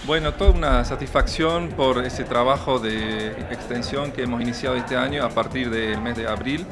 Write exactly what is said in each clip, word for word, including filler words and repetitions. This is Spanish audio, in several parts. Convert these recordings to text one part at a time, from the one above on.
Bueno, toda una satisfacción por ese trabajo de extensión que hemos iniciado este año a partir del mes de abril.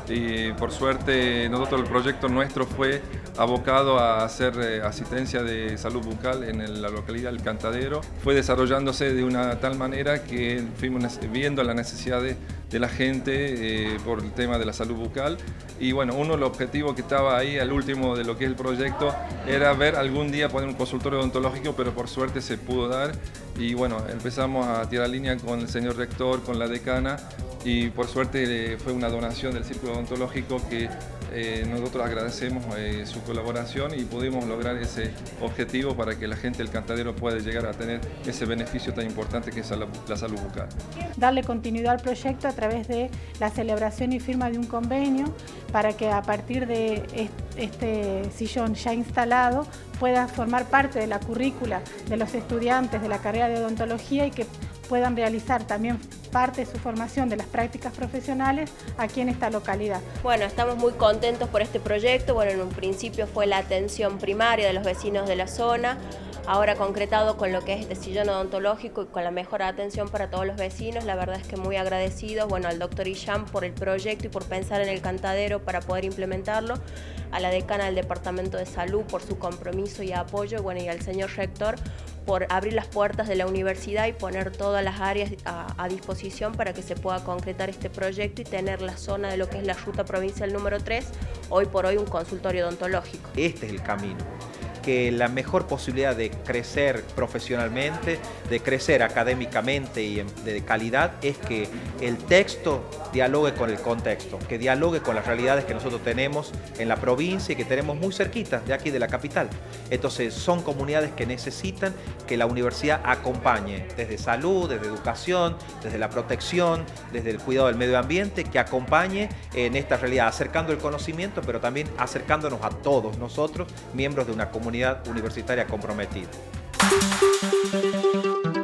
Y por suerte nosotros el proyecto nuestro fue abocado a hacer eh, asistencia de salud bucal en el- la localidad del Cantadero. Fue desarrollándose de una tal manera que fuimos viendo la necesidad de, de la gente eh, por el tema de la salud bucal. Y bueno, uno de los objetivos que estaba ahí al último de lo que es el proyecto era ver algún día poner un consultorio odontológico, pero por suerte se pudo dar. Y bueno, empezamos a tirar línea con el señor rector, con la decana, y por suerte eh, fue una donación del Círculo Odontológico que eh, nosotros agradecemos eh, su colaboración y pudimos lograr ese objetivo para que la gente del Cantadero pueda llegar a tener ese beneficio tan importante que es la, la salud bucal. Darle continuidad al proyecto a través de la celebración y firma de un convenio para que a partir de este sillón ya instalado pueda formar parte de la currícula de los estudiantes de la carrera de odontología y que puedan realizar también parte de su formación de las prácticas profesionales aquí en esta localidad. Bueno, estamos muy contentos por este proyecto. Bueno, en un principio fue la atención primaria de los vecinos de la zona, ahora concretado con lo que es este sillón odontológico y con la mejor atención para todos los vecinos. La verdad es que muy agradecidos, bueno, al doctor Illán por el proyecto y por pensar en el Cantadero para poder implementarlo, a la decana del Departamento de Salud por su compromiso y apoyo, bueno, y al señor rector por abrir las puertas de la universidad y poner todas las áreas a, a disposición para que se pueda concretar este proyecto y tener la zona de lo que es la ruta provincial número tres, hoy por hoy un consultorio odontológico. Este es el camino, que la mejor posibilidad de crecer profesionalmente, de crecer académicamente y de calidad, es que el texto dialogue con el contexto, que dialogue con las realidades que nosotros tenemos en la provincia y que tenemos muy cerquita de aquí de la capital. Entonces son comunidades que necesitan que la universidad acompañe desde salud, desde educación, desde la protección, desde el cuidado del medio ambiente, que acompañe en esta realidad, acercando el conocimiento, pero también acercándonos a todos nosotros, miembros de una comunidad universitaria comprometida.